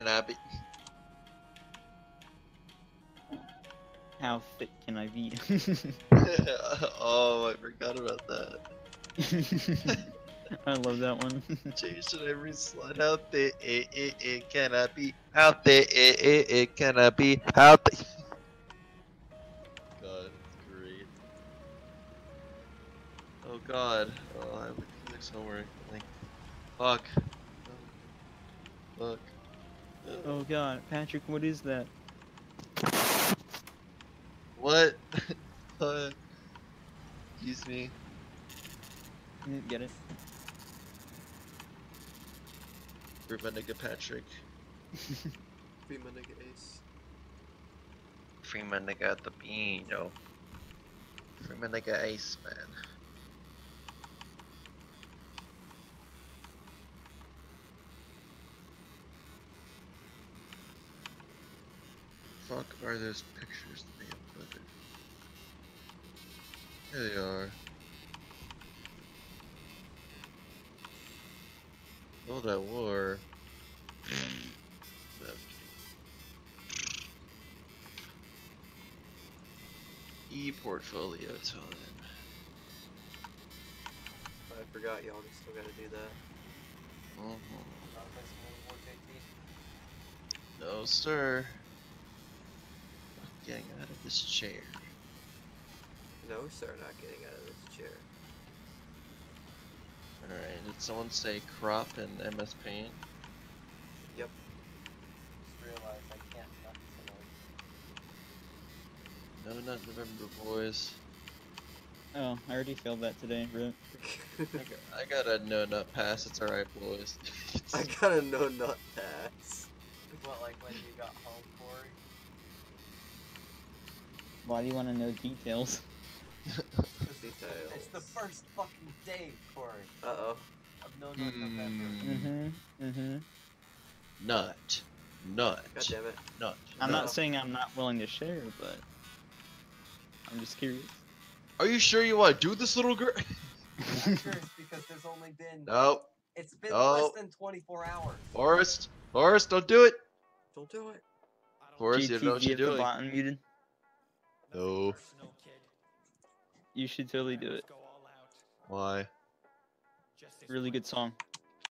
happy. How fit can I be? Oh, I forgot about that. I love that one. Changed it every slide. How thick it can I be? How thick it can I be? How thick? God, it's great. Oh God. Oh, I have the physics homework. Like, fuck. Fuck. Oh god, Patrick, what is that? What? What? Excuse me. You didn't get it. For my nigga Patrick. Free my nigga Ace. Free my nigga at the bean, yo. Free my nigga Ace, man. Fuck are those pictures that they uploaded? Here they are. Oh, that war. E-portfolio tell then. I forgot y'all still gotta do that. No, sir. Not getting out of this chair. No, sir, not getting out of this chair. Alright, did someone say crop in MS Paint? Yep. Just realized I can't nut tonight. No, not November, boys. Oh, I already failed that today, Rip. I got a no nut pass. It's alright, boys. I got a no nut pass. What, like when you got home, Corey? Why do you want to know details? It's the first fucking day, Corey. Uh-oh. Of no nut November. Nut. Nut. God damn it. Nut. I'm Nut. not saying I'm not willing to share, but I'm just curious. Are you sure you want to do this, little girl? I'm curious because there's only been... No. It's been No. less than 24 hours. Forrest, don't do it. Don't do it. Forrest, you don't know what you're at the doing. bottom muted. No. You should totally do it. Why? Really good song.